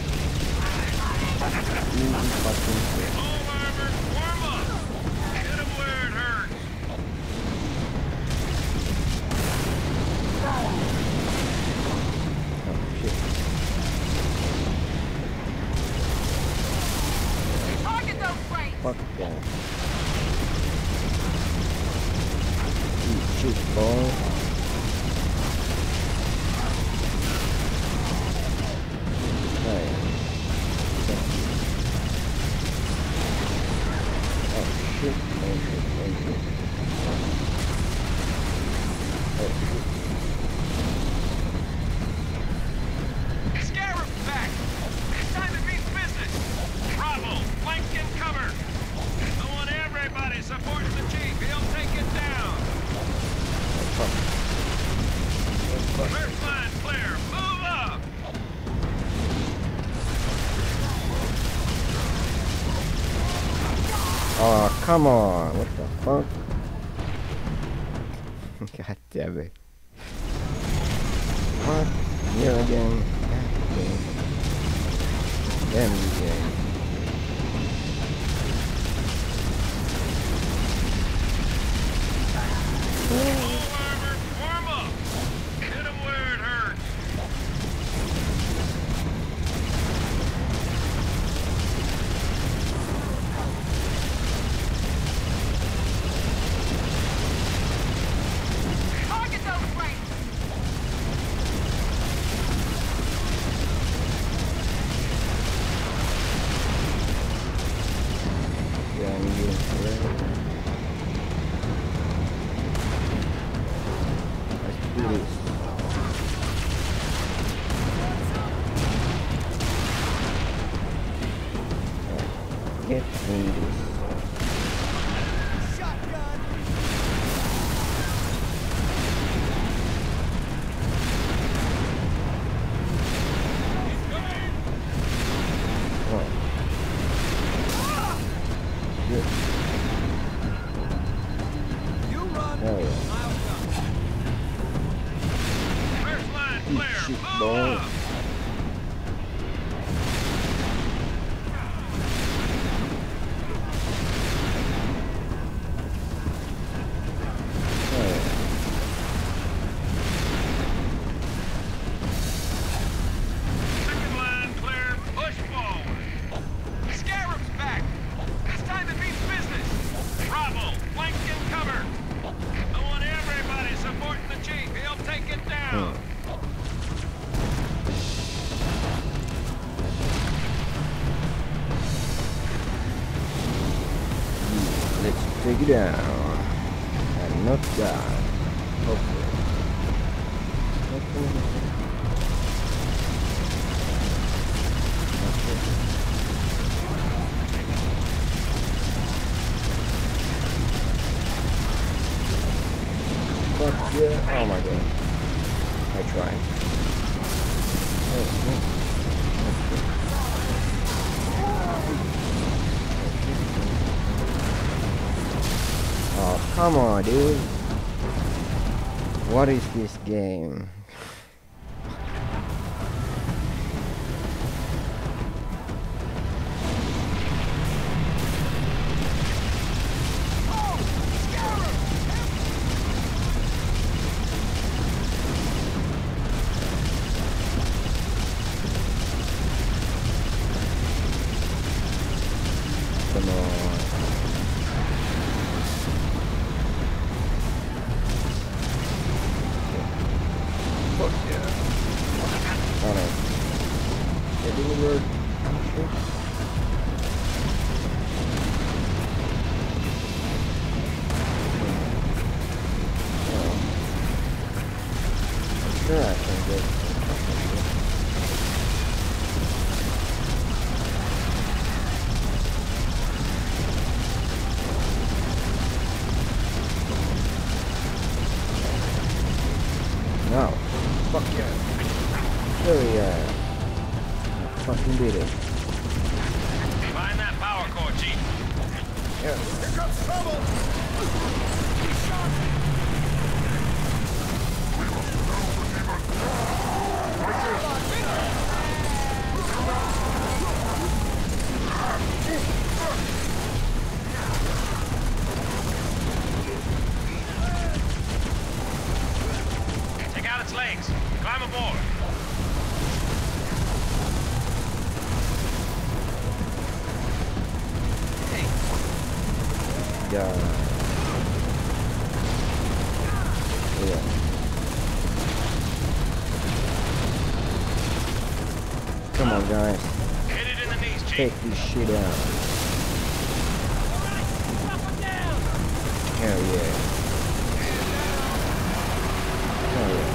Easy fucking shit. All armor, form up. Hit him where it hurts. Oh shit. Target those flames! Fuck that. Eat shit, boy. Hey. Oh shit, oh shit, oh shit. Oh shit. Scarab's back. It's time to meet business. Bravo, flank and cover. I want everybody supporting the chief. He'll take it down. Fuck. First line clear. Move up. Oh, come on. What the fuck? God damn it. What? Here again. God damn. Damn you game. Hell yeah. First line Eat clear. shit, Move boy. up. Hell yeah. Second line clear. Push forward. Scarab's back. It's time to mean business. Bravo, flank and cover. I want everybody supporting the chief. He'll take it down. Let's take it down. And not die. Hopefully. Fuck yeah. Oh my god. I tried. Oh, come on, dude. What is this game? Come on. Fuck yeah. Oh no. Get delivered. Sure I can get. No. Fuck yeah. Hell yeah. I fucking did it. Find that power core, Chief. Yeah. Here comes trouble! Take out its legs. Climb aboard. Yeah. Yeah. Come on, guys. Hit it in the knees, Chief. Take this shit out. Hell yeah. Hell yeah.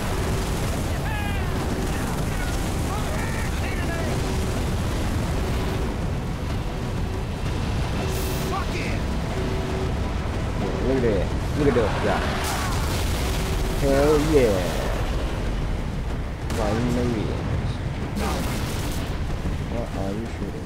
Look at that. Look at those guys. Hell yeah. Flying Marines. What are you shooting?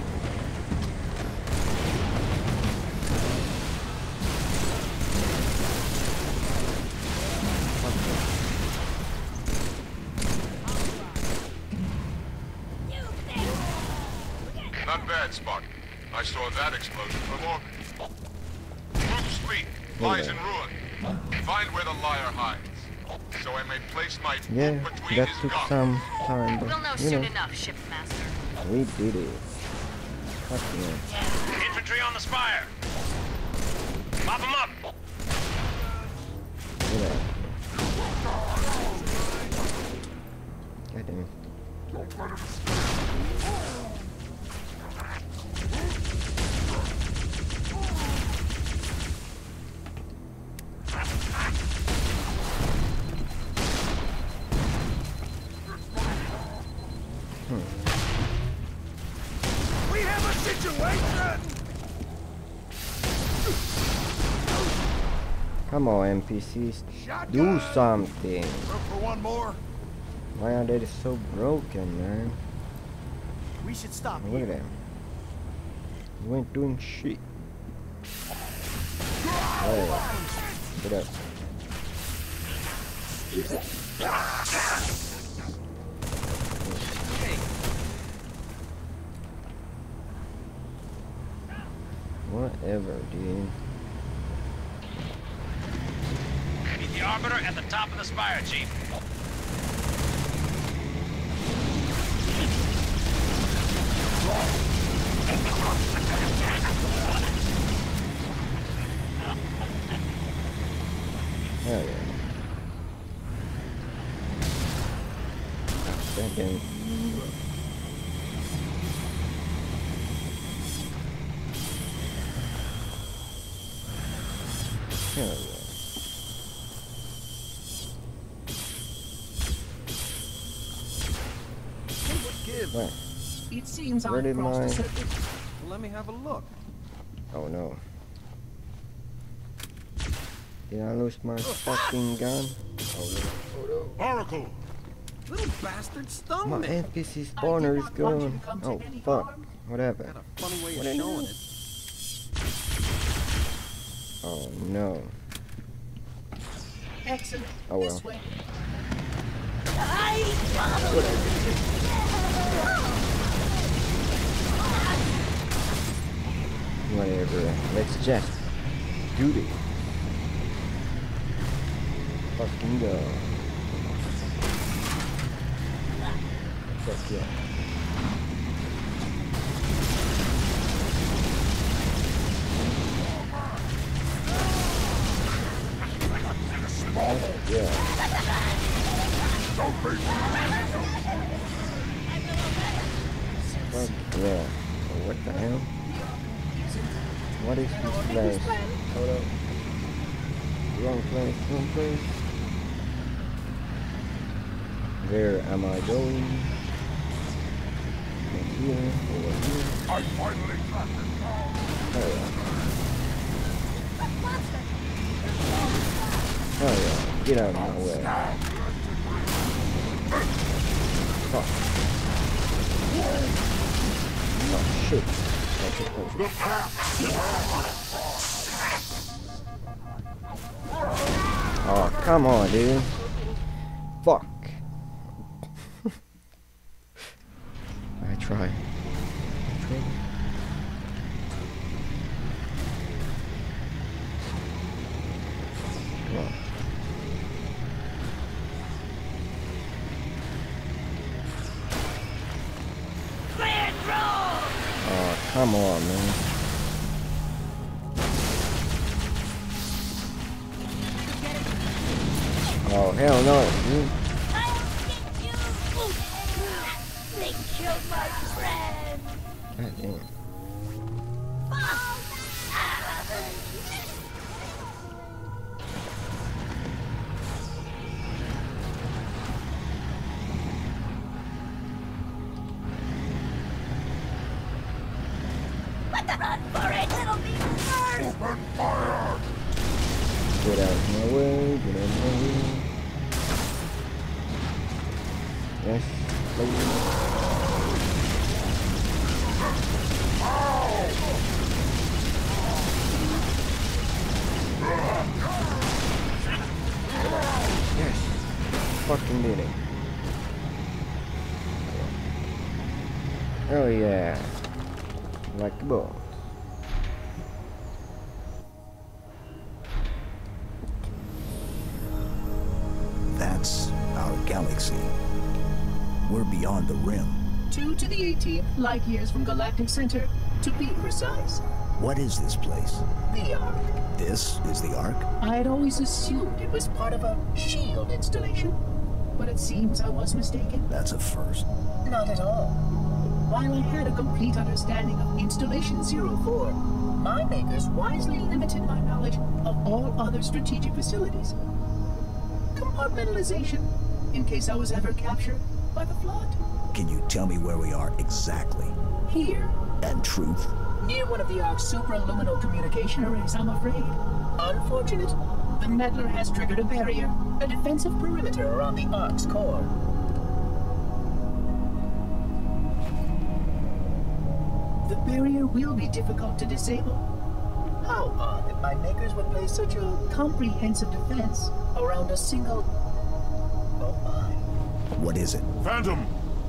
Not bad, Spartan. I saw that explosion from orbit. Group's fleet lies in ruin. Find where the liar hides, so I may place my Yeah, boot between that his took gums. some time, We'll know but you soon know, enough, Shipmaster. we did it. Fuck yeah. Infantry on the spire. Mop them up. Look at that. God damn it. We have a situation! Come on, NPCs. Do something. Room for one more? Why are they so broken, man? We should stop Look at them. You ain't doing shit. Hey, get up. Whatever, dude. Meet the Arbiter at the top of the spire, Chief. Hell yeah. Second. Hell yeah. What? It seems Where I've did crossed my... the circuit. Let me have a look. Oh no. Did I lose my fucking gun? Oh no. Oracle! Little bastard stoned My me. NPC spawner is gone. Oh fuck. Whatever. Got a funny way What of I showing know. it. Oh no. Excellent. Oh well. This way. Whatever. Let's just do this. Fucking go. Fuck yeah. Yeah. Fuck yeah. Oh, what the hell? What is this place? Hold up. Wrong place, wrong place. Where am I going? Not here, over here. I finally tracked it down. Oh yeah. Oh yeah. Get out of my way. Fuck. Oh shit. Oh, come on, dude. Fuck. I try. Come on. Oh, come on, man. Oh, hell no, dude. They killed my friend. God damn. Run for it, it'll be first. Open fire! Get out of my way, get out of my way. Yes, yes, fucking did it. Oh yeah, like a boss. That's our galaxy. We're beyond the rim. 2 to the 18th light years from Galactic Center, to be precise. What is this place? The Ark. This is the Ark? I had always assumed it was part of a shield installation, but it seems I was mistaken. That's a first. Not at all. While I had a complete understanding of Installation 04, my makers wisely limited my knowledge of all other strategic facilities. Compartmentalization, in case I was ever captured by the Flood. Can you tell me where we are exactly? Here. And truth? Near one of the Ark's supraluminal communication arrays, I'm afraid. Unfortunate. The meddler has triggered a barrier, a defensive perimeter around the Ark's core. The barrier will be difficult to disable. How odd that my makers would place such a comprehensive defense around a single What is it? Phantom!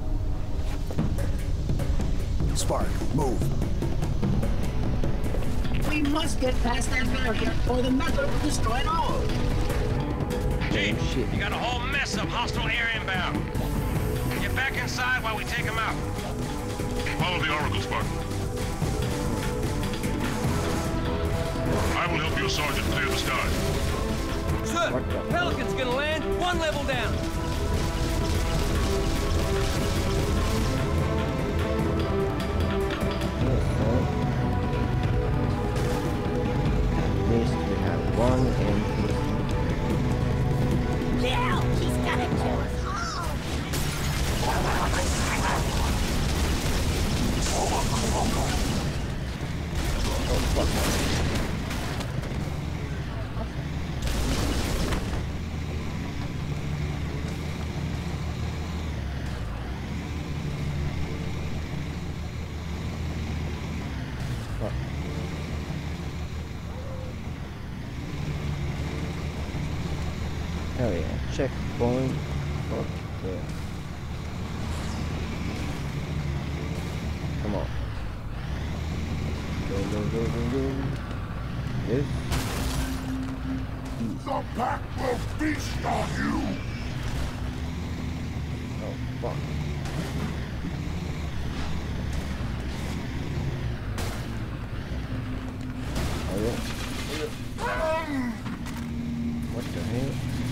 Spark, move. We must get past that barrier, or the method will destroy it all. Chief, you got a whole mess of hostile air inbound. Get back inside while we take them out. Follow the Oracle, Spark. I will help you, Sergeant, clear the sky. Sir, Pelican's gonna land 1 level down. At least we have 1 NPC. Now he's gonna kill us all! Oh, fuck. Hell yeah, checkpoint. Fuck yeah. Come on. Go, go, go, go, go. Yes. The pack will feast on you! Oh, fuck. Oh, yeah. What the hell?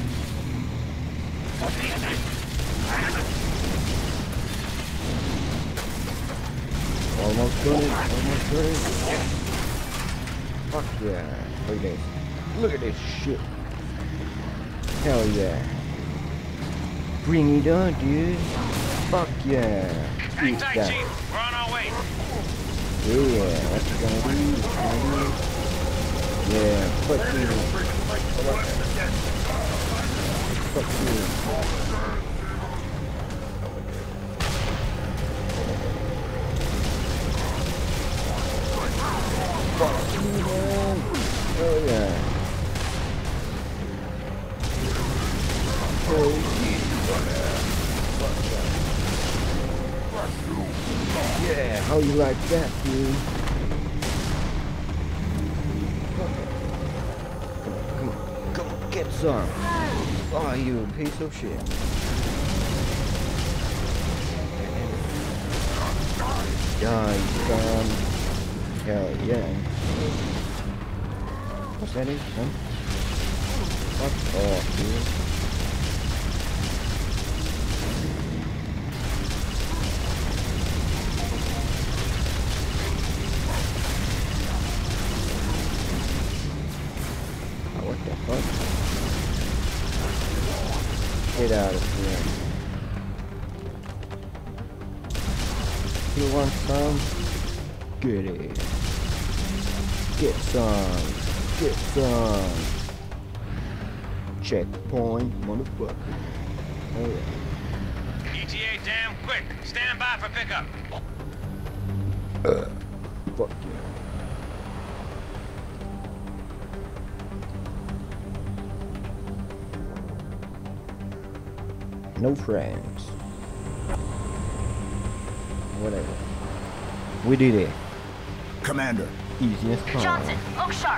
Almost got it, almost got it. Fuck yeah. Look at this. Look at this shit. Hell yeah. Bring it on, dude. Fuck yeah. Hang Eat tight, that. Chief. We're on our way. Yeah, what you gonna do? Yeah, fuck you. Fuck you. Fuck you, man. Oh yeah. Oh yeah. Yeah, how you like that, dude? Come on, get some. Oh, you piece of shit. Die, son. Hell yeah. What's that is, son? Fuck off, dude. What the fuck? Get out of here. You want some? Get it. Get some. Get some. Checkpoint, motherfucker. Oh yeah. ETA damn quick. Stand by for pickup. Fuck yeah. No friends. Whatever. We did it. Commander. Easiest call. Johnson, look sharp.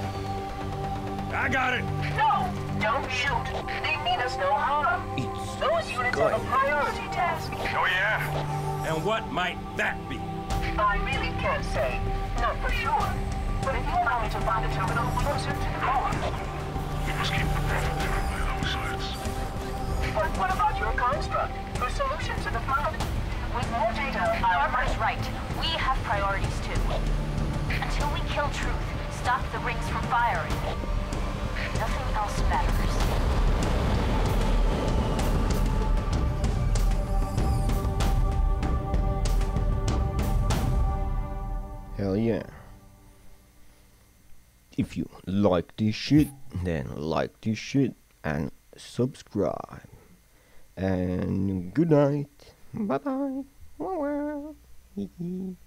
I got it. No! Don't shoot. They mean us no harm. Those units have a priority task. Oh, yeah? And what might that be? I really can't say. Not for sure. But if you allow me to find a terminal closer to the core. We must keep prepared for low science. But what about your construct? Your solution to the flood? With more data, Armor's right. We have priorities too. Until we kill Truth, stop the rings from firing. Nothing else matters. Hell yeah. If you like this shit, then like this shit and subscribe. And good night. Bye bye.